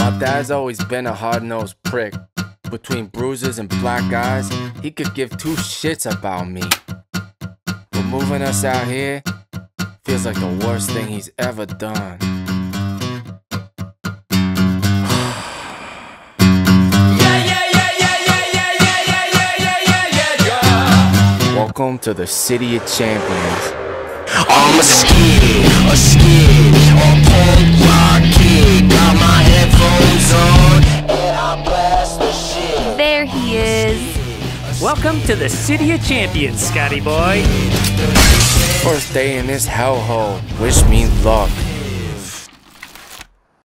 My dad's always been a hard-nosed prick. Between bruises and black eyes, he could give two shits about me. But moving us out here feels like the worst thing he's ever done. Welcome to the City of Champions. I'm a skid, a punk rock kid. Got my headphones on, and I blast the shit. There he is. Welcome to the City of Champions, Scotty boy. First day in this hellhole. Wish me luck.